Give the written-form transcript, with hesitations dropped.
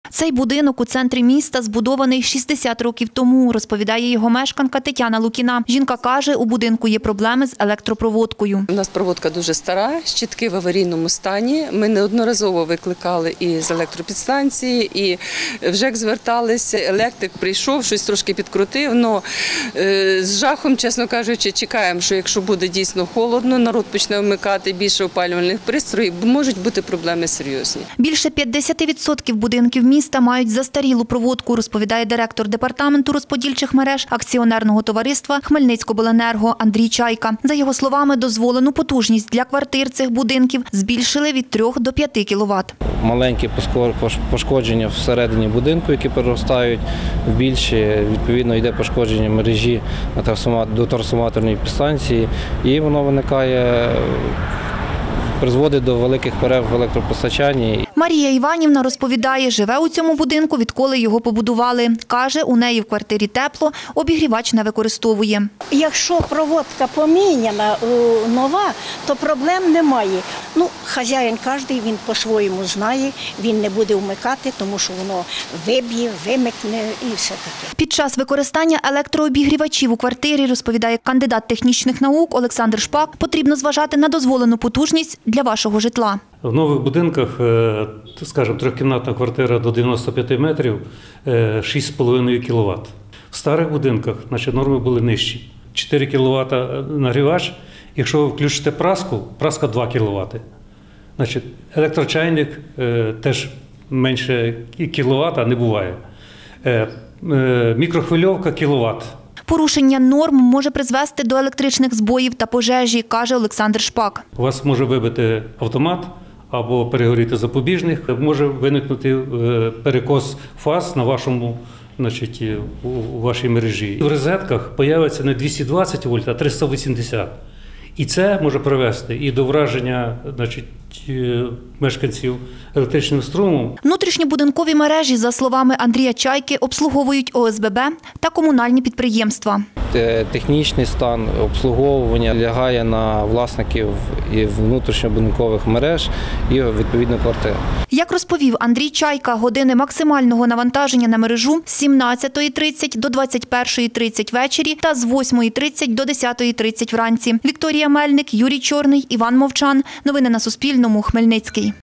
Цей будинок у центрі міста збудований 60 років тому, розповідає його мешканка Тетяна Лукіна. Жінка каже, у будинку є проблеми з електропроводкою. У нас проводка дуже стара, щитки в аварійному стані. Ми неодноразово викликали і з електропідстанції, і в ЖЕК зверталися. Електрик прийшов, щось трошки підкрутив, але з жахом, чесно кажучи, чекаємо, що якщо буде дійсно холодно, народ почне вмикати більше опалювальних пристроїв, можуть бути проблеми серйозні. Більше 50% будинків міста мають застарілу проводку, розповідає директор департаменту розподільчих мереж акціонерного товариства Хмельницькобленерго Андрій Чайка. За його словами, дозволену потужність для квартир цих будинків збільшили від 3 до 5 кВт. Маленькі пошкодження всередині будинку, які переростають в більші, відповідно йде пошкодження мережі до трансформаторної підстанції, і воно виникає, призводить до великих перерв в електропостачанні. Марія Іванівна розповідає, живе у цьому будинку, відколи його побудували. Каже, у неї в квартирі тепло, обігрівач не використовує. Якщо проводка поміняна, нова, то проблем немає. Хазяїн кожен, він по-своєму знає, він не буде вмикати, тому що воно виб'є, вимикне і все таке. Під час використання електрообігрівачів у квартирі, розповідає кандидат технічних наук Олександр Шпак, потрібно зважати на дозволену потужність для вашого житла. В нових будинках, скажімо, трьохкімнатна квартира до 95 метрів – 6,5 кВт. В старих будинках норми були нижчі. 4 кВт нагрівач, якщо ви включите праску, праска 2 кВт. Електрочайник теж менше кВт не буває. Мікрохвильовка – кВт. Порушення норм може призвести до електричних збоїв та пожежі, каже Олександр Шпак. У вас може вибити автомат або перегоріти запобіжник, може виникнути перекос фаз на у вашій мережі. В розетках з'явиться не 220 вольт, а 380. І це може привести і до враження мешканців електричним струмом. Внутрішньобудинкові мережі, за словами Андрія Чайки, обслуговують ОСББ та комунальні підприємства. Технічний стан обслуговування лягає на власників і внутрішньобудинкових мереж і відповідно квартир. Як розповів Андрій Чайка, години максимального навантаження на мережу з 17:30 до 21:30 ввечері та з 8:30 до 10:30 вранці. Вікторія Мельник, Юрій Чорний, Іван Мовчан. Новини на Суспільному. Хмельницький.